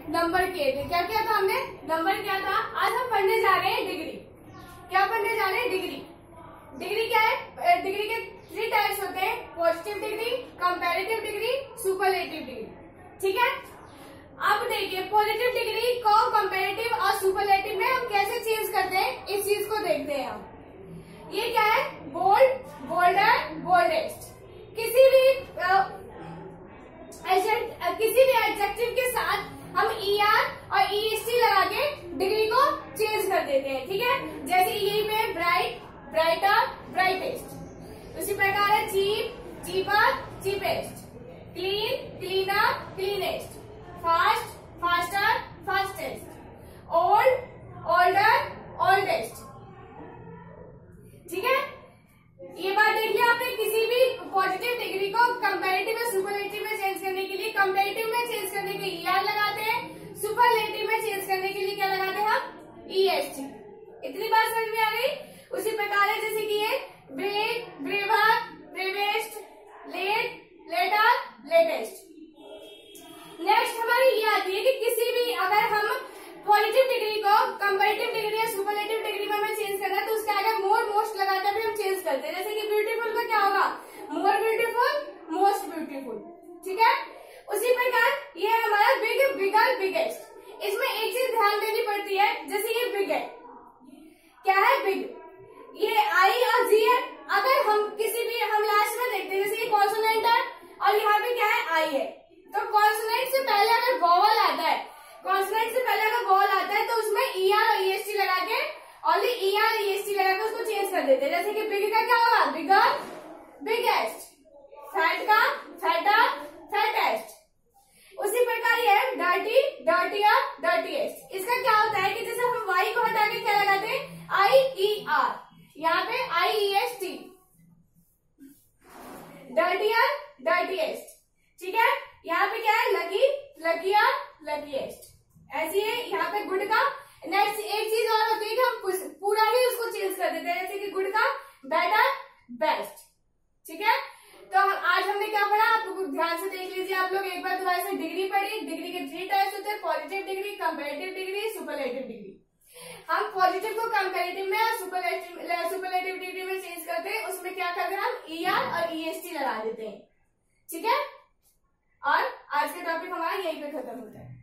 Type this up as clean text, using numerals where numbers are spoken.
Number किए थे। क्या किया था हमने? नंबर किया था। आज हम पढ़ने जा रहे हैं डिग्री। क्या पढ़ने जा रहे हैं? डिग्री। डिग्री क्या है? डिग्री के 3 टाइप्स होते हैं, positive degree, comparative degree, superlative degree. ठीक है, अब देखिए पॉजिटिव डिग्री को कंपैरेटिव और सुपरलेटिव में हम कैसे चेंज करते हैं, इस चीज को देखते हैं हम। ये क्या है? Bold, bolder, boldest. किसी भी एडजेक्टिव के साथ हम ER और EST लगा के डिग्री को चेंज कर देते हैं। ठीक है, जैसे यही पे ब्राइट, ब्राइटर, ब्राइटेस्ट। उसी प्रकार है cheap, cheaper, cheapest. Clean, cleaner, cleanest. Fast, faster, fastest. Old, older, oldest. ठीक है, ये बात देखिए आपने। किसी भी पॉजिटिव डिग्री को कंपैरेटिव या सुपरलेटिव में चेंज करने के लिए, कंपैरेटिव में चेंज करने के लिए ER लगाते हैं, सुपरलेटिव में चेंज करने के लिए क्या लगाते हैं हम? EST। इतनी बात समझ में आ गई? उसी प्रकार है जैसे कि ये brave, braver, bravest, late, later, latest. Next हमारी ये आती है कि किसी भी अगर हम पॉजिटिव डिग्री को कंपैरेटिव डिग्री या सुपरलेटिव डिग्री में हमें चेंज करना है तो उसके आगे मोर, मोस्ट लगाकर भी हम चेंज करते हैं। जैसे कि ब्यूटीफुल का क्या होगा? More beautiful, most beautiful. ठीक है, उसी प्रकार ये हमारा बिग, बिगर, बिगेस्ट। इसमें एक चीज ध्यान देनी पड़ती है, जैसे ये बिग है, क्या है? बिग। ये I और G है। अगर हम किसी भी हम लास्ट में देखते हैं, जैसे ये कॉन्सोनेंट है और यहाँ पे क्या है? I है। तो कॉन्सोनेंट से पहले अगर वोवल आता है, कॉन्सोनेंट से पहले अगर वोवल आता है तो उसमें ER और EST लगा के, ओनली ER और EST लगा के उसको चेंज कर देते हैं। जैसे कि बिग का क्या होगा? Bigger, biggest. फैट का फैटर, फैटेस्ट। उसी प्रकार ये है डर्टी, डर्टियर, डर्टीएस्ट। इसका क्या होता है कि जैसे हम Y को हटा के क्या लगाते हैं? IER, यहाँ पे IEST। Dirtier, dirtiest. ठीक है, यहाँ पे क्या है? Lucky, luckier, luckiest. ऐसी है यहाँ पे गुड का। नेक्स्ट एक चीज और होती है कि हम पूरा ही उसको चेंज कर देते हैं, जैसे कि गुड का बेटर, बेस्ट। ठीक है, तो आज हमने क्या पढ़ा? आप लोग ध्यान से देख लीजिए। आप लोग एक बार दोबारा से डिग्री पढ़ी। डिग्री के 3 टाइप्स होते हैं, positive degree, comparative degree, superlative degree. हम पॉजिटिव को कंपैरेटिव में और सुपरलेटिव डिग्री में चेंज करते हैं। उसमें क्या करते हैं? हम ER और EST लगा देते हैं। ठीक है, और आज का टॉपिक हमारा यहीं पे खत्म होता है।